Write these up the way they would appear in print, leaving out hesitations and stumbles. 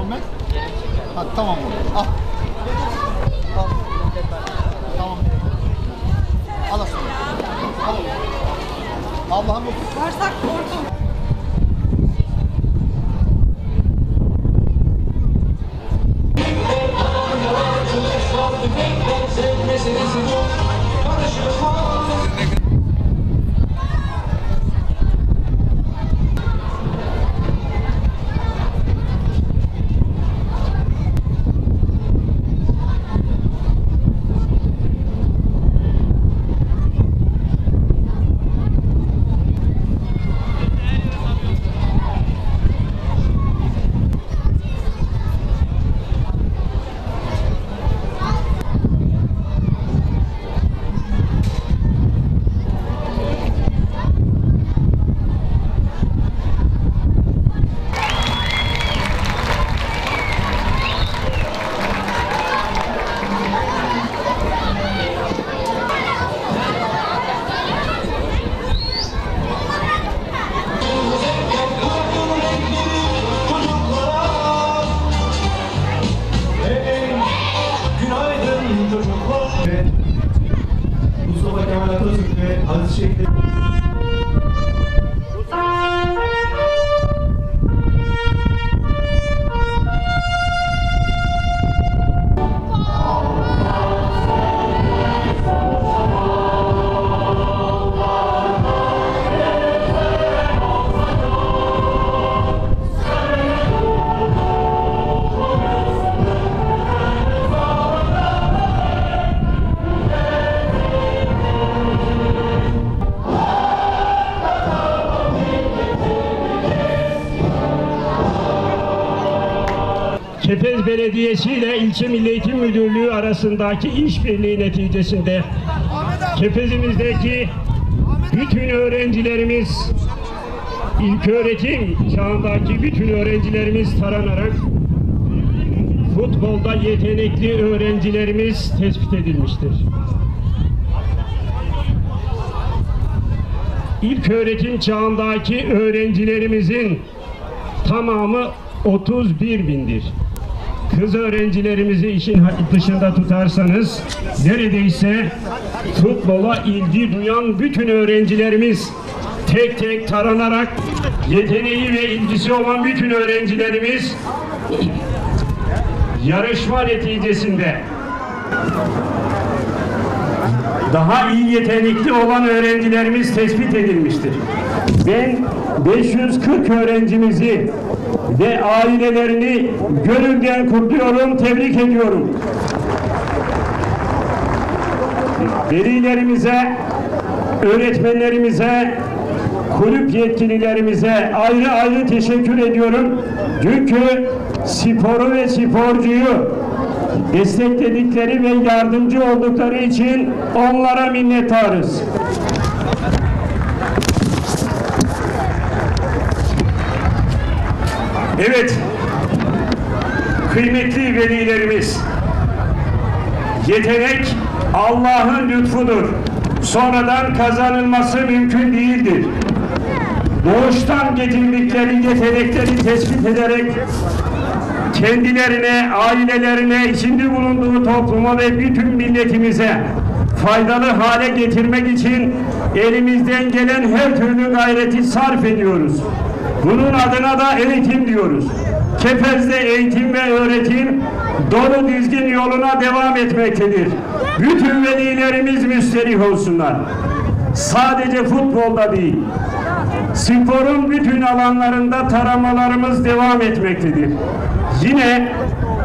Muhammed? Ha, tamam oğlum. Al. Al. Tamam. Al aslanım. Al oğlum. Allah'ım yok. Varsak korktum. Mustafa Kemal Atatürk ve Aziz Şehit'le Kepez Belediyesi ile İlçe Milli Eğitim Müdürlüğü arasındaki işbirliği neticesinde Kepez'imizdeki bütün öğrencilerimiz, ilköğretim çağındaki bütün öğrencilerimiz taranarak futbolda yetenekli öğrencilerimiz tespit edilmiştir. İlköğretim çağındaki öğrencilerimizin tamamı 31 bindir. Kız öğrencilerimizi işin dışında tutarsanız neredeyse futbola ilgi duyan bütün öğrencilerimiz tek tek taranarak yeteneği ve ilgisi olan bütün öğrencilerimiz yarışma neticesinde daha iyi yetenekli olan öğrencilerimiz tespit edilmiştir. Ben 540 öğrencimizi ve ailelerini gönülden kutluyorum, tebrik ediyorum. Velilerimize, öğretmenlerimize, kulüp yetkililerimize ayrı ayrı teşekkür ediyorum. Çünkü sporu ve sporcuyu destekledikleri ve yardımcı oldukları için onlara minnettarız. Evet, kıymetli velilerimiz, yetenek Allah'ın lütfudur. Sonradan kazanılması mümkün değildir. Doğuştan getirdikleri yetenekleri tespit ederek kendilerine, ailelerine, içinde bulunduğu topluma ve bütün milletimize faydalı hale getirmek için elimizden gelen her türlü gayreti sarf ediyoruz. Bunun adına da eğitim diyoruz. Kepez'de eğitim ve öğretim dolu dizgin yoluna devam etmektedir. Bütün velilerimiz müsterih olsunlar. Sadece futbolda değil, sporun bütün alanlarında taramalarımız devam etmektedir. Yine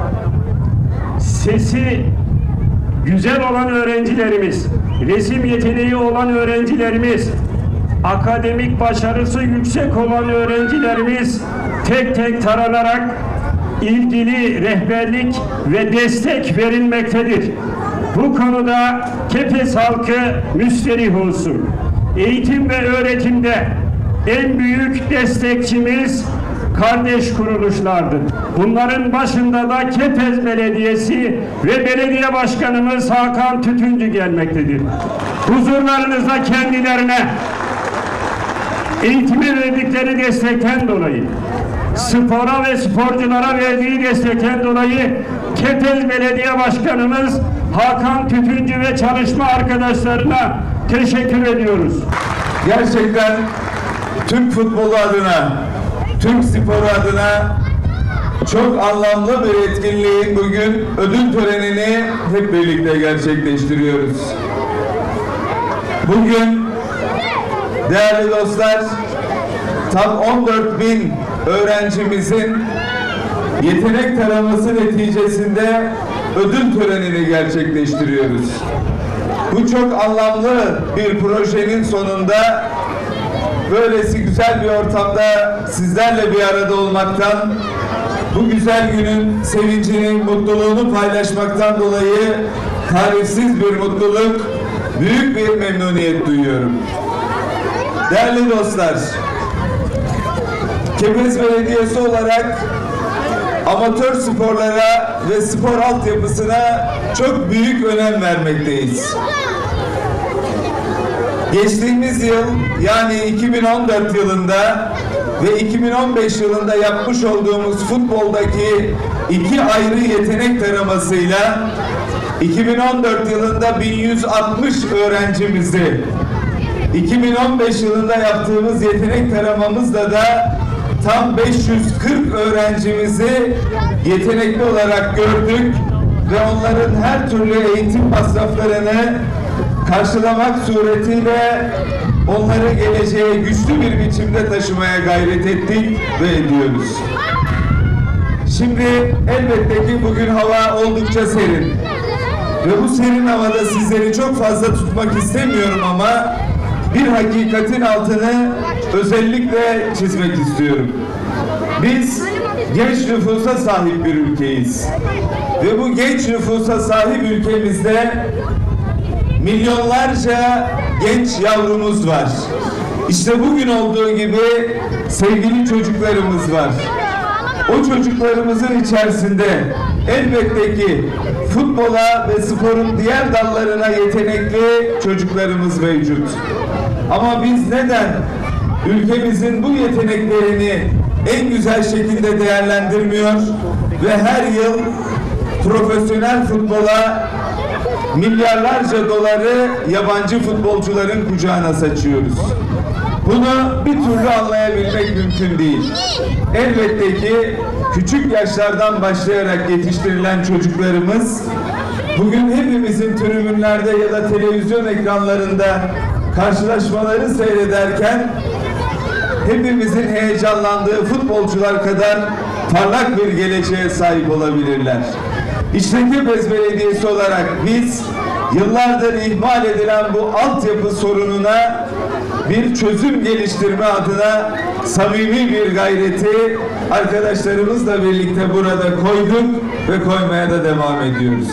sesi güzel olan öğrencilerimiz, resim yeteneği olan öğrencilerimiz, akademik başarısı yüksek olan öğrencilerimiz tek tek taranarak ilgili rehberlik ve destek verilmektedir. Bu konuda Kepez halkı müsterih olsun. Eğitim ve öğretimde en büyük destekçimiz kardeş kuruluşlardır. Bunların başında da Kepez Belediyesi ve Belediye Başkanımız Hakan Tütüncü gelmektedir. Huzurlarınızda kendilerine eğitime verdikleri destekten dolayı, spora ve sporculara verdiği destekten dolayı Kepez Belediye Başkanımız Hakan Tütüncü ve çalışma arkadaşlarına teşekkür ediyoruz. Gerçekten Türk futbolu adına, Türk sporu adına çok anlamlı bir etkinliğin bugün ödül törenini hep birlikte gerçekleştiriyoruz. Bugün değerli dostlar, tam 14.000 öğrencimizin yetenek taraması neticesinde ödül törenini gerçekleştiriyoruz. Bu çok anlamlı bir projenin sonunda böylesi güzel bir ortamda sizlerle bir arada olmaktan, bu güzel günün sevincini, mutluluğunu paylaşmaktan dolayı tarifsiz bir mutluluk, büyük bir memnuniyet duyuyorum. Değerli dostlar, Kepez Belediyesi olarak amatör sporlara ve spor altyapısına çok büyük önem vermekteyiz. Geçtiğimiz yıl, yani 2014 yılında ve 2015 yılında yapmış olduğumuz futboldaki 2 ayrı yetenek taramasıyla 2014 yılında 1160 öğrencimizi, 2015 yılında yaptığımız yetenek taramamızda da tam 540 öğrencimizi yetenekli olarak gördük ve onların her türlü eğitim masraflarını karşılamak suretiyle onları geleceğe güçlü bir biçimde taşımaya gayret ettik ve ediyoruz. Şimdi elbette ki bugün hava oldukça serin ve bu serin havada sizleri çok fazla tutmak istemiyorum ama bir hakikatin altını özellikle çizmek istiyorum. Biz genç nüfusa sahip bir ülkeyiz ve bu genç nüfusa sahip ülkemizde milyonlarca genç yavrumuz var. İşte bugün olduğu gibi sevgili çocuklarımız var. O çocuklarımızın içerisinde elbette ki futbola ve sporun diğer dallarına yetenekli çocuklarımız mevcut. Ama biz neden ülkemizin bu yeteneklerini en güzel şekilde değerlendirmiyor ve her yıl profesyonel futbola milyarlarca doları yabancı futbolcuların kucağına saçıyoruz? Bunu bir türlü anlayabilmek mümkün değil. Elbette ki küçük yaşlardan başlayarak yetiştirilen çocuklarımız bugün hepimizin tribünlerde ya da televizyon ekranlarında karşılaşmaları seyrederken hepimizin heyecanlandığı futbolcular kadar parlak bir geleceğe sahip olabilirler. İşte Kepez Belediyesi olarak biz yıllardır ihmal edilen bu altyapı sorununa bir çözüm geliştirme adına samimi bir gayreti arkadaşlarımızla birlikte burada koyduk ve koymaya da devam ediyoruz.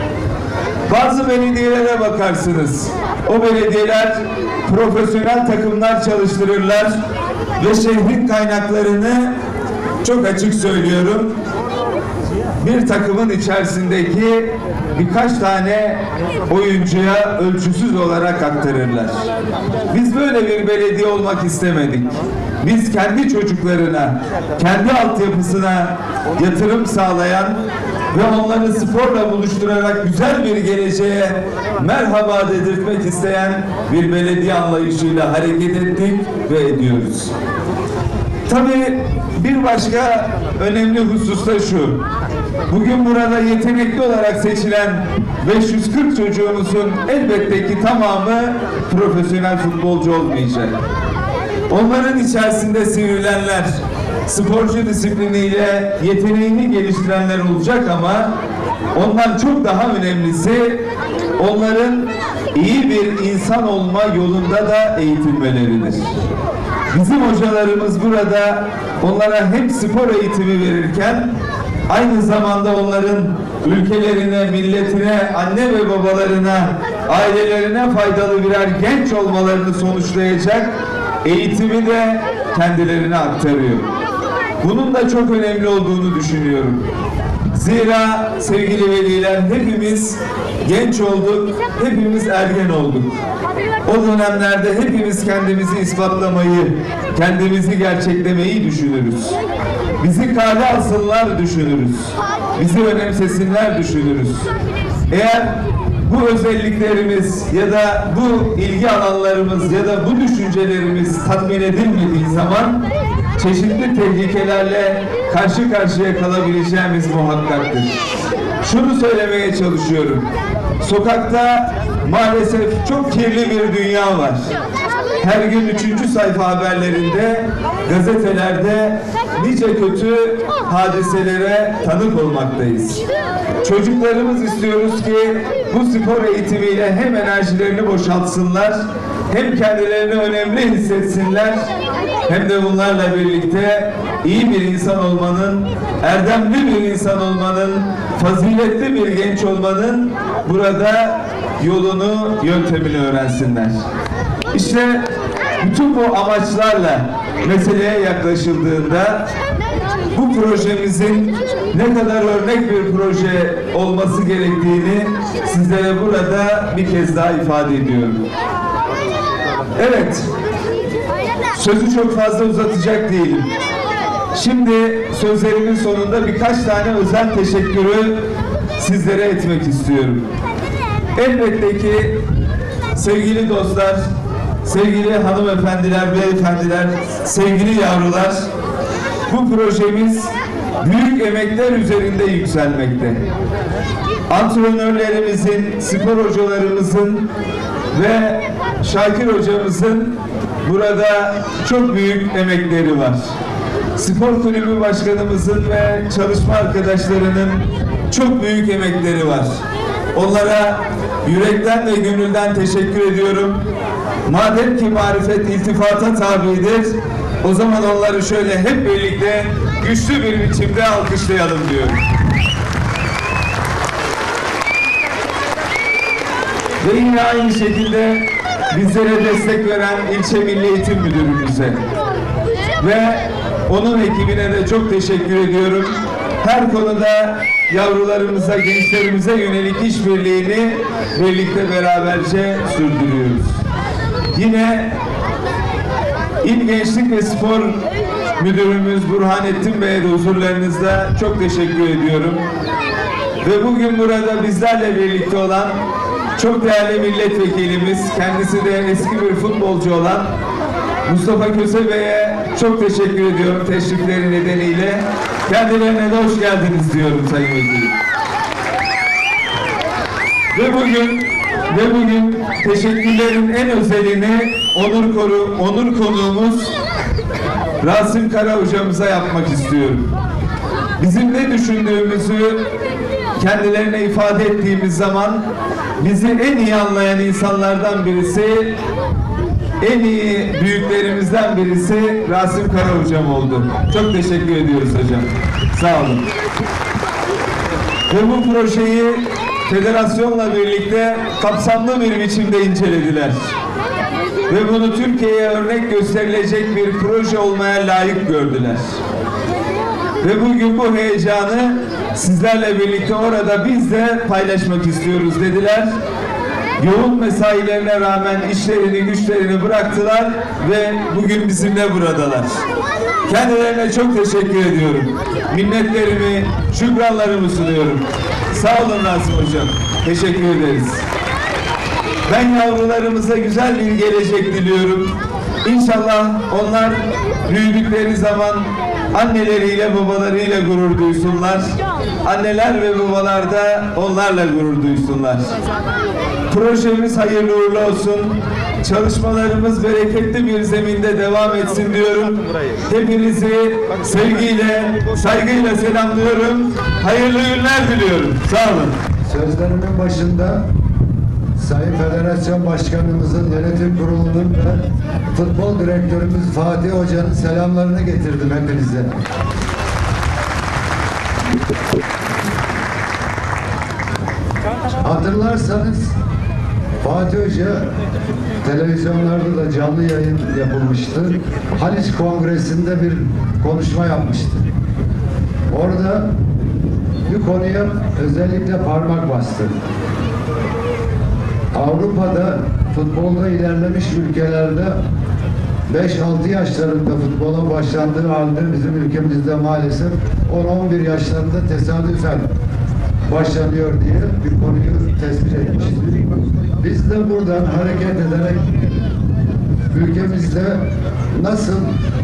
Bazı belediyelere bakarsınız. O belediyeler profesyonel takımlar çalıştırırlar ve şehrin kaynaklarını, çok açık söylüyorum, bir takımın içerisindeki birkaç tane oyuncuya ölçüsüz olarak aktarırlar. Biz böyle bir belediye olmak istemedik. Biz kendi çocuklarına, kendi altyapısına yatırım sağlayan ve onları sporla buluşturarak güzel bir geleceğe merhaba dedirtmek isteyen bir belediye anlayışıyla hareket ettik ve ediyoruz. Tabii bir başka önemli husus da şu. Bugün burada yetenekli olarak seçilen 540 çocuğumuzun elbette ki tamamı profesyonel futbolcu olmayacak. Onların içerisinde sivrilenler, sporcu disipliniyle yeteneğini geliştirenler olacak ama ondan çok daha önemlisi onların iyi bir insan olma yolunda da eğitilmeleridir. Bizim hocalarımız burada onlara hem spor eğitimi verirken aynı zamanda onların ülkelerine, milletine, anne ve babalarına, ailelerine faydalı birer genç olmalarını sonuçlayacak eğitimi de kendilerine aktarıyor. Bunun da çok önemli olduğunu düşünüyorum. Zira sevgili veliler hepimiz genç olduk, hepimiz ergen olduk. O dönemlerde hepimiz kendimizi ispatlamayı, kendimizi gerçeklemeyi düşünürüz. Bizi kale alsınlar düşünürüz. Bizi önemsesinler düşünürüz. Eğer bu özelliklerimiz ya da bu ilgi alanlarımız ya da bu düşüncelerimiz tatmin edilmediği zaman çeşitli tehlikelerle karşı karşıya kalabileceğimiz muhakkaktır. Şunu söylemeye çalışıyorum. Sokakta maalesef çok kirli bir dünya var. Her gün 3. sayfa haberlerinde, gazetelerde nice kötü hadiselere tanık olmaktayız. Çocuklarımız istiyoruz ki bu spor eğitimiyle hem enerjilerini boşaltsınlar, hem kendilerini önemli hissetsinler, hem de bunlarla birlikte iyi bir insan olmanın, erdemli bir insan olmanın, faziletli bir genç olmanın burada yolunu, yöntemini öğrensinler. İşte bütün bu amaçlarla meseleye yaklaşıldığında bu projemizin ne kadar örnek bir proje olması gerektiğini sizlere burada bir kez daha ifade ediyorum. Evet, sözü çok fazla uzatacak değilim. Şimdi sözlerimin sonunda birkaç tane özel teşekkürü sizlere etmek istiyorum. Elbette ki sevgili dostlar, sevgili hanımefendiler, beyefendiler, sevgili yavrular, bu projemiz büyük emekler üzerinde yükselmekte. Antrenörlerimizin, spor hocalarımızın ve Şakir hocamızın burada çok büyük emekleri var. Spor kulübü başkanımızın ve çalışma arkadaşlarının çok büyük emekleri var. Onlara yürekten ve gönülden teşekkür ediyorum. Madem ki marifet iltifata tabidir, o zaman onları şöyle hep birlikte güçlü bir biçimde alkışlayalım diyorum. Ve yine aynı şekilde bizlere destek veren İlçe Milli Eğitim Müdürümüze ve onun ekibine de çok teşekkür ediyorum. Her konuda yavrularımıza, gençlerimize yönelik işbirliğini birlikte beraberce sürdürüyoruz. Yine İl Gençlik ve Spor Müdürümüz Burhanettin Bey'e de huzurlarınızda çok teşekkür ediyorum. Ve bugün burada bizlerle birlikte olan çok değerli milletvekilimiz, kendisi de eski bir futbolcu olan Mustafa Köse Bey'e çok teşekkür ediyorum teşrifleri nedeniyle. Kendilerine de hoş geldiniz diyorum Sayın Vekilim. Ve bugün teşekkürlerin en özelini onur konuğumuz Rasim Kara hocamıza yapmak istiyorum. Bizim ne düşündüğümüzü kendilerine ifade ettiğimiz zaman bizi en iyi anlayan insanlardan birisi, en iyi büyüklerimizden birisi Rasim Kara hocam oldu. Çok teşekkür ediyoruz hocam. Sağ olun. Ve bu projeyi federasyonla birlikte kapsamlı bir biçimde incelediler. Ve bunu Türkiye'ye örnek gösterilecek bir proje olmaya layık gördüler. Ve bugün bu heyecanı sizlerle birlikte orada biz de paylaşmak istiyoruz dediler. Yoğun mesailerine rağmen işlerini, güçlerini bıraktılar ve bugün bizimle buradalar. Kendilerine çok teşekkür ediyorum. Minnetlerimi, şükranlarımı sunuyorum. Sağ olun Rasim hocam. Teşekkür ederiz. Ben yavrularımıza güzel bir gelecek diliyorum. İnşallah onlar büyüdükleri zaman anneleriyle babalarıyla gurur duysunlar. Anneler ve babalar da onlarla gurur duysunlar. Projemiz hayırlı uğurlu olsun. Çalışmalarımız bereketli bir zeminde devam etsin diyorum. Hepinizi sevgiyle, saygıyla selamlıyorum. Hayırlı günler diliyorum. Sağ olun. Sözlerimin başında Sayın Federasyon Başkanımızın, yönetim kurulunun ve futbol direktörümüz Fatih Hoca'nın selamlarını getirdim hepinize. Hatırlarsanız Fatih Hoca televizyonlarda da canlı yayın yapılmıştı. Haliç Kongresi'nde bir konuşma yapmıştı. Orada bir konuya özellikle parmak bastı. Avrupa'da futbolda ilerlemiş ülkelerde 5-6 yaşlarında futbola başlandığı halde bizim ülkemizde maalesef 10-11 yaşlarında tesadüfen başlanıyor diye bir konuyu tespit etmiştik. Biz de buradan hareket ederek ülkemizde nasıl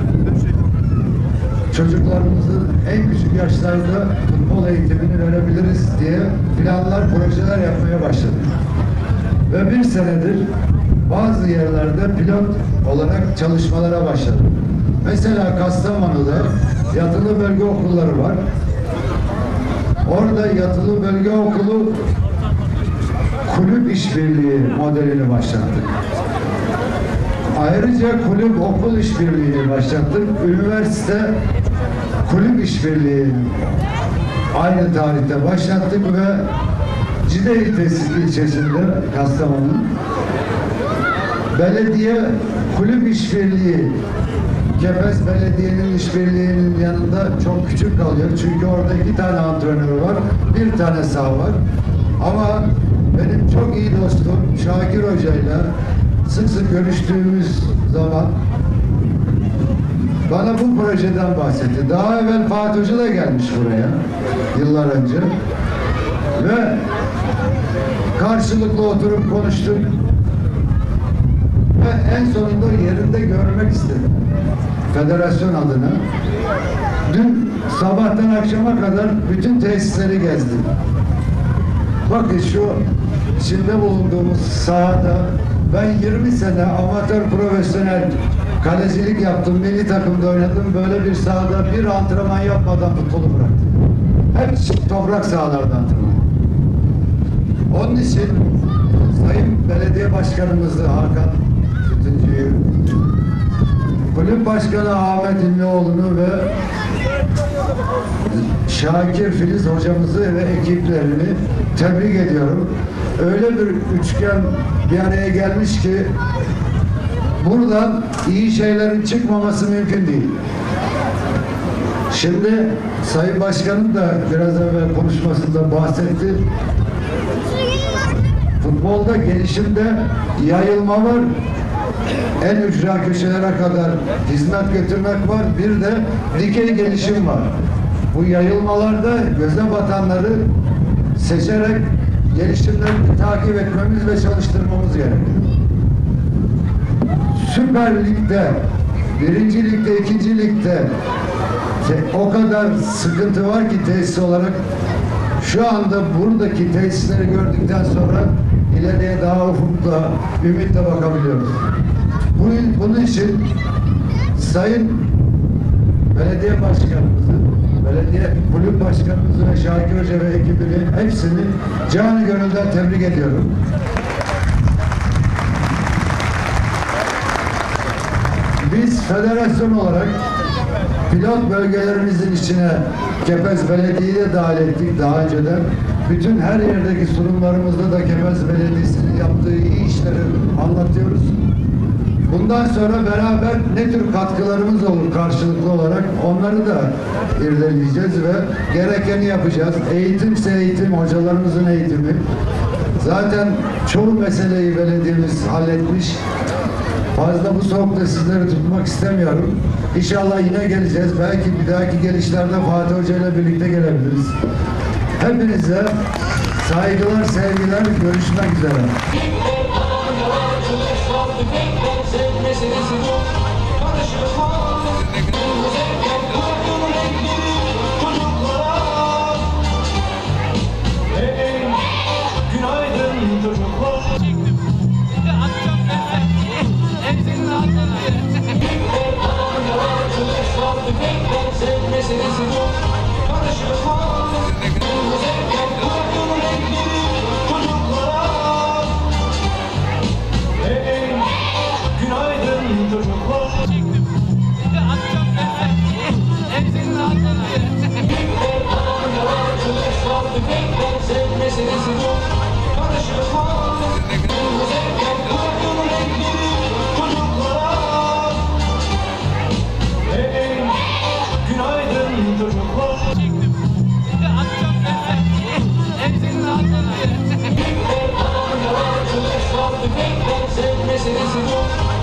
çocuklarımızın en küçük yaşlarda futbol eğitimini verebiliriz diye planlar, projeler yapmaya başladık. Ve bir senedir bazı yerlerde pilot olarak çalışmalara başladık. Mesela Kastamonu'da yatılı bölge okulları var. Orada yatılı bölge okulu kulüp işbirliği modelini başlattık. Ayrıca kulüp okul işbirliğini başlattık. Üniversite kulüp işbirliği aynı tarihte başlattık ve Cideyli ilçesinde Kastamonu belediye kulüp işbirliği Kepez Belediye'nin işbirliğinin yanında çok küçük kalıyor. Çünkü orada 2 tane antrenör var, 1 tane saha var. Ama benim çok iyi dostum Şakir Hoca'yla sık sık görüştüğümüz zaman bana bu projeden bahsetti. Daha evvel Fatih Hoca da gelmiş buraya yıllar önce ve karşılıklı oturup konuştuk ve en sonunda yerinde görmek istedim federasyon adına. Dün sabahtan akşama kadar bütün tesisleri gezdim. Bakın şu içinde bulunduğumuz sahada ben 20 sene amatör profesyonel kalecilik yaptım, milli takımda oynadım. Böyle bir sahada bir antrenman yapmadan futbolu bıraktım. Hep toprak sahalarda antrenman. Onun için Sayın Belediye Başkanımızı Hakan Tütüncü'yü, Kulüp Başkanı Ahmet İnlioğlu'nu ve Şakir Filiz hocamızı ve ekiplerini tebrik ediyorum. Öyle bir üçgen bir araya gelmiş ki buradan iyi şeylerin çıkmaması mümkün değil. Şimdi Sayın Başkanım da biraz evvel konuşmasında bahsetti. Futbolda gelişimde yayılma var. En ücra köşelere kadar hizmet götürmek var. Bir de dikey gelişim var. Bu yayılmalarda göze batanları seçerek gelişimlerini takip etmemiz ve çalıştırmamız gerekiyor. Süper Lig'de, 1. Lig'de, 2. Lig'de o kadar sıkıntı var ki tesis olarak şu anda buradaki tesisleri gördükten sonra ileriye daha ufukla, ümitle bakabiliyoruz. Bunun için Sayın Belediye Başkanımızı, Belediye Kulüp Başkanımızı ve Şakir Hoca ve ekibini hepsini canı gönülden tebrik ediyorum. Biz federasyon olarak pilot bölgelerimizin içine Kepez Belediye'yi de dahil ettik daha önceden. Bütün her yerdeki sunumlarımızda da Kepez Belediyesi'nin yaptığı iyi işleri anlatıyoruz. Bundan sonra beraber ne tür katkılarımız olur karşılıklı olarak onları da irdeleyeceğiz ve gerekeni yapacağız. Eğitimse eğitim, hocalarımızın eğitimi. Zaten çoğu meseleyi belediyemiz halletmiş. Fazla bu soğukta sizleri tutmak istemiyorum. İnşallah yine geleceğiz. Belki bir dahaki gelişlerde Fatih Hoca ile birlikte gelebiliriz. Hepinize saygılar, sevgiler, görüşmek üzere. Sevmesiniz